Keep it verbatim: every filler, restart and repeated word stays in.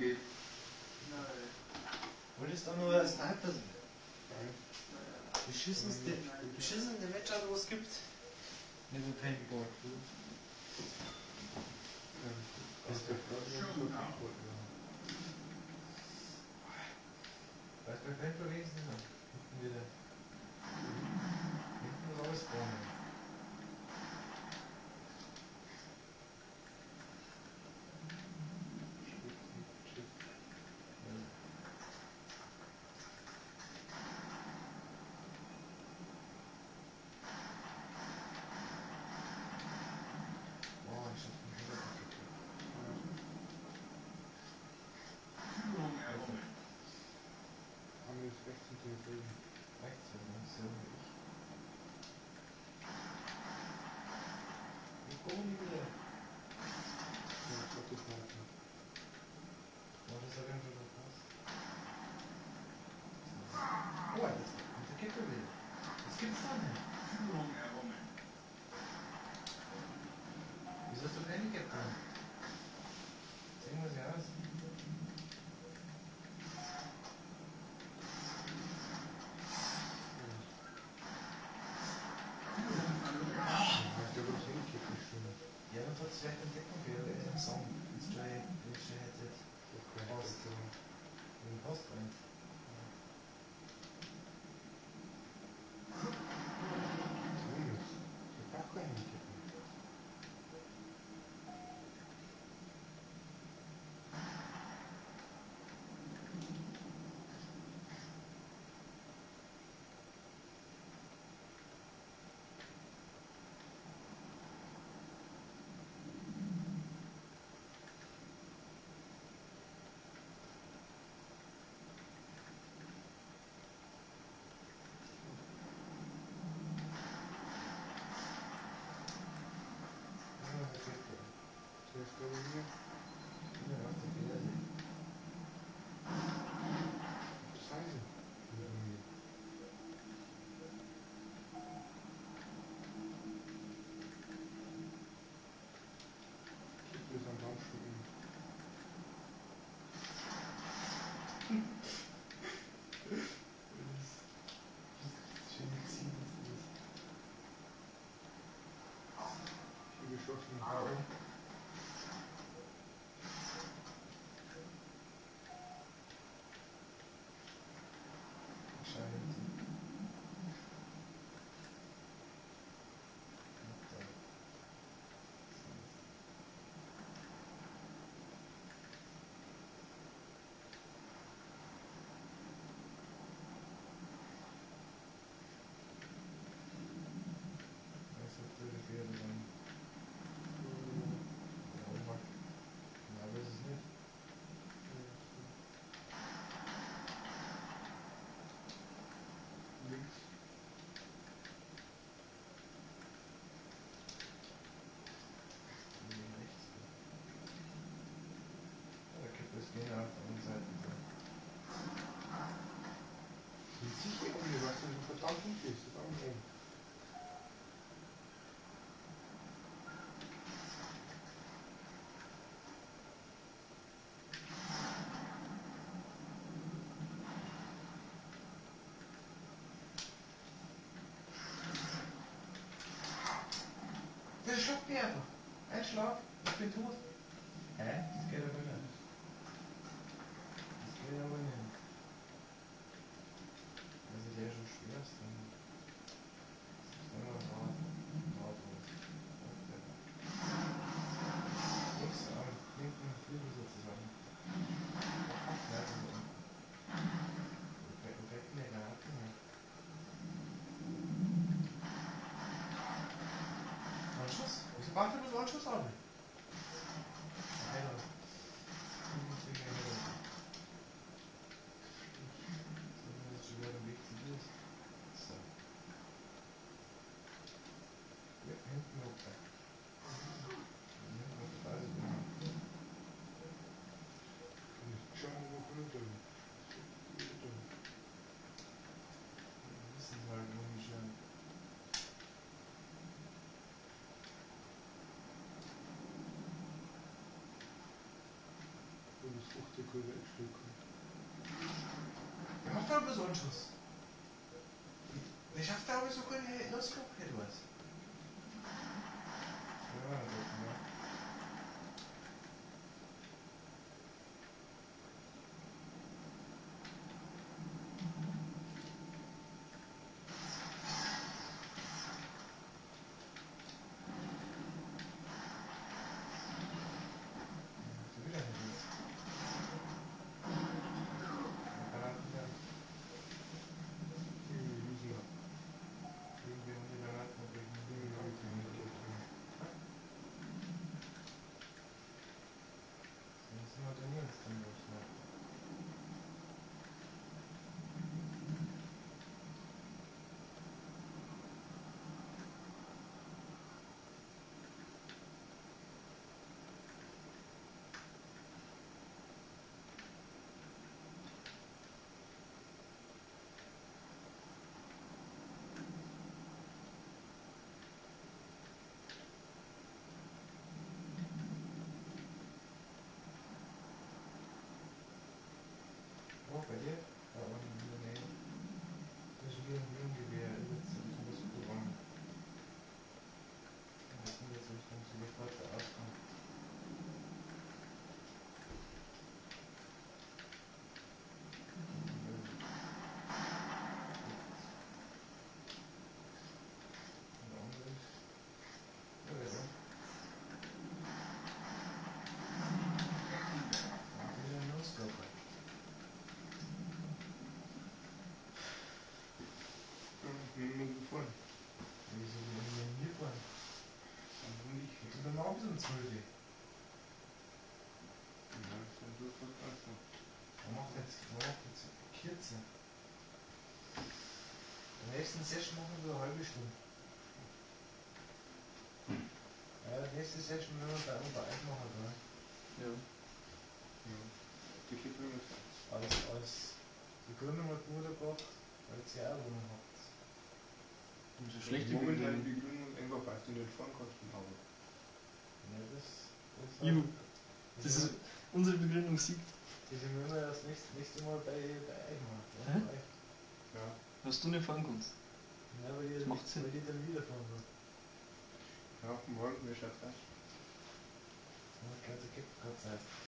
geht. Wolltest doch nur Sniper sein. Beschissenste, beschissenste Matchup, was es gibt. Nicht nur Paintball. Das ist schon genau. Weißt du, bei Paintball wenigstens nicht. Hinten wieder. Hinten ist alles vorne. Wieso hast du kein Handicap dran? Sehen wir sie aus. Ja, dann hat es vielleicht einen Deckung gehört, der ist am Song. Jetzt schon Headset. Post. In den Post rein. Der schluckt mich einfach. Ein Schlag, ich bin tot. Hä? Das geht aber nicht. Das geht aber nicht. Also der schon schwer ist, dann ist dann noch hart. Hart los. Links am linken Flügel sozusagen. Ja, so. Perfekt in der Garten. Anschuss? Wieso macht er bloß Anschuss an? Einer. drüber ein Stück. Der macht aber so einen Schuss. Der schafft aber so keine Losflug, etwas. Ja, das ja. So wieder nicht. Granaten, die liegen noch. Irgendwie haben die Granaten noch Die irgendwie liegen gekommen. noch. So müssen wir trainieren, das dann durch. Ne? Oh, bei dir? Da unten in der Nähe. Da ist wieder ein Junggewehr. Jetzt ist ein bisschen gewonnen. Das sind jetzt Richtung sofort der Ausgang. Und der andere ist. Ja, wer denn? Ja, wieder ein Nussklopper. Nehmen wir gefahren. Wieso will ich denn hier fahren? Aber nicht. Jetzt sind wir mal ein bisschen zwölf. Ja, das ist so verpasst. Man macht jetzt, man macht jetzt kürzer. In der nächsten Session machen wir eine halbe Stunde. Ja, die nächste Session werden wir bei uns eins machen, oder? Ja. Ja. Die geht mir nicht. Als, als die Gründung hat Bruder gebracht, weil sie auch eine Wohnung habt. Umso schlechter Momentan Begründung. die Gründung einfach, weil du nicht fahren kannst im Auto. Ja, das, das Juhu. das Das ist, ist unsere Begründung siegt. die sind wir immer das nächste, nächste Mal bei, bei euch machen. Ja, Hä? bei euch. Ja. Was du nicht fahren kannst. Ja, weil die, Das macht Sinn. weil die dann wieder fahren wollen. Ja, morgen, wie schaut's aus? Ja, gerade gibt es gerade Zeit.